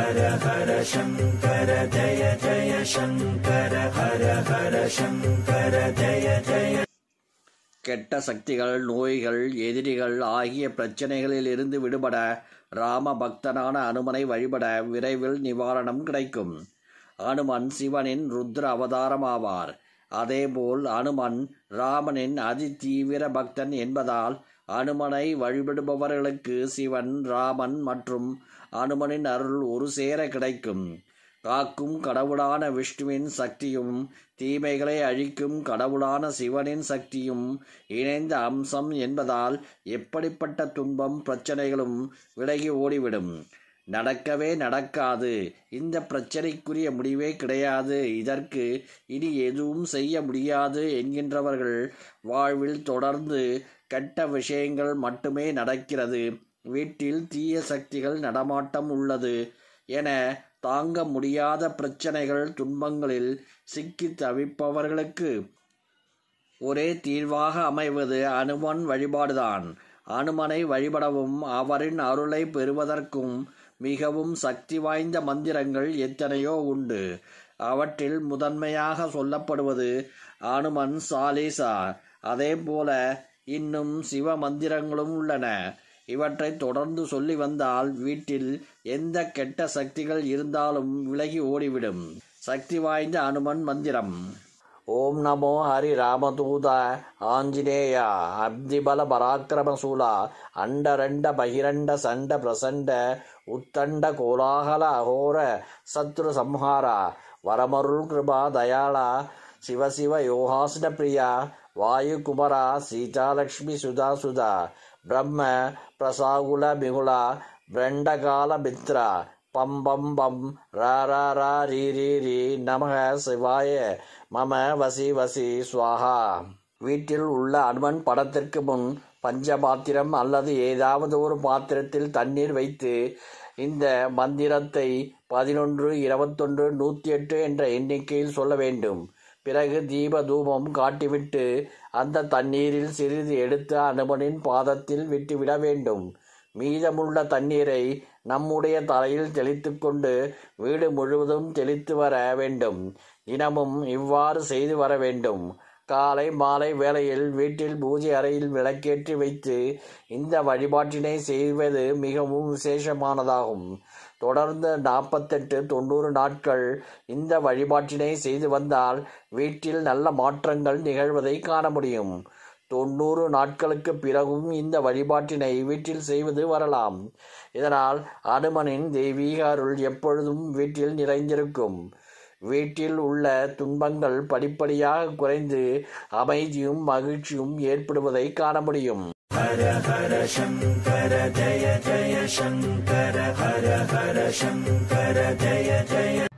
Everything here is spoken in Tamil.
ஹர ஹர சங்கர ஜய ஜய சங்கர ஹர ஹர சங்கர ஜய ஜய. கெட்ட சக்திகள், நோய்கள், எதிரிகள் ஆகிய பிரச்சனைகளில் இருந்து விடுபட ராம பக்தனான அனுமனை வழிபட விரைவில் நிவாரணம் கிடைக்கும். அனுமன் சிவனின் ருத்ர அவதாரமாவார். அதேபோல் அனுமன் ராமனின் அதி தீவிர பக்தன் என்பதால் அனுமனை வழிபடுபவர்களுக்கு சிவன், ராமன் மற்றும் அனுமனின் அருள் ஒரு சேர கிடைக்கும். காக்கும் கடவுளான விஷ்ணுவின் சக்தியும் தீமைகளை அழிக்கும் கடவுளான சிவனின் சக்தியும் இணைந்த அம்சம் என்பதால் எப்படிப்பட்ட துன்பம் பிரச்சனைகளும் விலகி ஓடிவிடும். நடக்கவே நடக்காது, இந்த பிரச்சனைக்குரிய முடிவே கிடையாது, இதற்கு இனி எதுவும் செய்ய முடியாது என்கின்றவர்கள் வாழ்வில் தொடர்ந்து கெட்ட விஷயங்கள் மட்டுமே நடக்கிறது, வீட்டில் தீய சக்திகள் நடமாட்டம் உள்ளது என தாங்க முடியாத பிரச்சனைகள், துன்பங்களில் சிக்கி தவிப்பவர்களுக்கு ஒரே தீர்வாக அமைவது அனுமன் வழிபாடுதான். அனுமனை வழிபடவும் அவரின் அருளை பெறுவதற்கும் மிகவும் சக்தி வாய்ந்த மந்திரங்கள் எத்தனையோ உண்டு. அவற்றில் முதன்மையாக சொல்லப்படுவது அனுமன் சாலிசா. அதேபோல இன்னும் சிவ மந்திரங்களும் உள்ளன. இவற்றை தொடர்ந்து சொல்லி வந்தால் வீட்டில் எந்த கெட்ட சக்திகள் இருந்தாலும் விலகி ஓடிவிடும். சக்தி வாய்ந்த அனுமன் மந்திரம். ஓம் நமோ ஹரி ராமதூத ஆஞ்சநேய அப்திபல பராக்கிரமசூலா அண்டரண்ட பகிரண்ட சண்ட பிரசண்ட உத்தண்ட கோலாகல அகோர சத்ரு சம்ஹாரா வரமருள் கிருபா தயாளா சிவசிவ யோகாஸ்ன பிரியா வாயு குமரா சீதாலக்ஷ்மி சுதா சுதா பிரம்ம பிரசாகுல மிகுலா பிரண்டகால மித்ரா பம் பம் பம் ரா ரா ரா ரீ ரீ ரீ நமக சிவாய மம வசி வசி ஸ்வாஹா. வீட்டில் உள்ள அனுமன் படத்திற்கு முன் பஞ்சபாத்திரம் அல்லது ஏதாவது ஒரு பாத்திரத்தில் தண்ணீர் வைத்து இந்த மந்திரத்தை 11, 21, 108 என்ற எண்ணிக்கையில் சொல்ல வேண்டும். பிறகு தீப தூபம் காட்டிவிட்டு அந்த தண்ணீரில் சிறிது எடுத்து அனுமனின் பாதத்தில் விட்டுவிட வேண்டும். மீதமுள்ள தண்ணீரை நம்முடைய தலையில் தெளித்து கொண்டு வீடு முழுவதும் தெளித்து வர வேண்டும். தினமும் இவ்வாறு செய்து வர வேண்டும். காலை மாலை வேளையில் வீட்டில் பூஜை அறையில் விளக்கேற்றி வைத்து இந்த வழிபாட்டினை செய்வது மிகவும் விசேஷமானதாகும். தொடர்ந்து 48-90 நாட்கள் இந்த வழிபாட்டினை செய்து வந்தால் வீட்டில் நல்ல மாற்றங்கள் நிகழ்வதை காண முடியும். 90 நாட்களுக்கு பிறகும் இந்த வழிபாட்டினை வீட்டில் செய்வது வரலாம். இதனால் அனுமனின் தெய்வீக அருள் எப்பொழுதும் வீட்டில் நிறைந்திருக்கும். வீட்டில் உள்ள துன்பங்கள் படிப்படியாக குறைந்து அமைதியும் மகிழ்ச்சியும் ஏற்படுவதை காண முடியும். ஹர ஹர சங்கர ஜய ஜய சங்கர ஹர ஹர சங்கர ஜய ஜய